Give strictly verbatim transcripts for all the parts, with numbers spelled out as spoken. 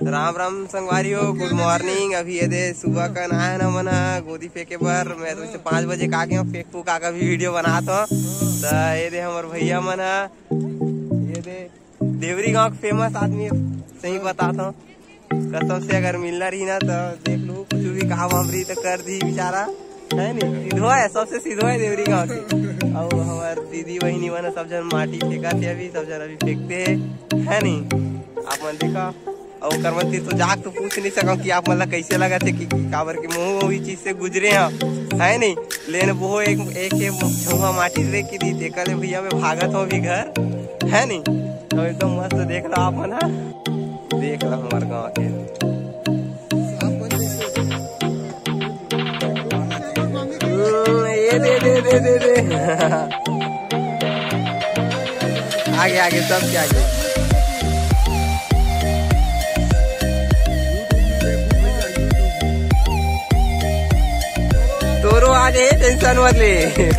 राम राम संगवारी हो, good morning. अभी ये दे सुबह का नहाया ना मना गोदी फेंके बर मैं तो पाँच बजे का के फेंक फूक का भी वीडियो बनाता हूँ। तो ये दे हमारे भैया मना ये दे देवरी गांव के फेमस आदमी सही बताता हूँ। कसम से अगर मिलना रही ना तो देख लू कुछ भी कहा वामरी तो कर दी बेचारा है नहीं। सीधो है, सबसे सीधो है देवरी गांव के। और हमारे दीदी बहनी मना सब जन माटी फेंका थे, अभी सब जन अभी फेंकते है नहीं। आप मन देखा और करमती तो जाग तो पूछ नहीं सका कि आप मतलब कैसे लगा थे कि काबर के मुँह वही चीज से गुजरे हैं है नहीं। लेकिन वो एक एक झुआ माटी रे की दी देखा भैया में भागत हो भी घर है नहीं। तो एकदम मस्त देख लो आप मना देख लो हमारे गाँव के ये दे दे दे दे दे आगे आगे सब के आगे तोरो आगे टेंशन मत ले।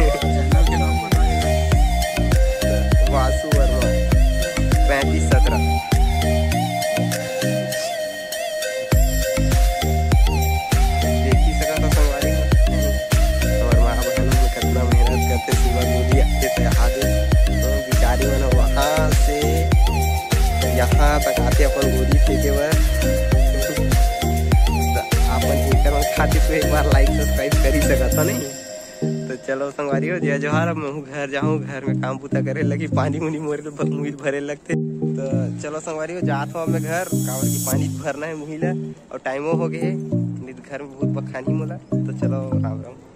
वासु वर्मा पैंतीस सत्रह देखी सका था संगवारी और माँ बहन में कितना मेहनत करते सुबह मोदी आते थे आगे तो बिचारी मन वहाँ से यहाँ तक आते अपन गोदी फेंके बर अपन खाते तो एक बार लाइक सब्सक्राइब कर ही सकता नहीं। तो चलो संगवारी हो जय जोहार। अब मैं घर जाऊँ, घर में काम पूता करे लगी, पानी उनी मोरे मुँह भरे लगते। तो चलो संगवारी हो जात हो मैं घर कावर की पानी भरना है मुहिला और टाइमो हो गए घर में बहुत पखानी मोला। तो चलो राम राम।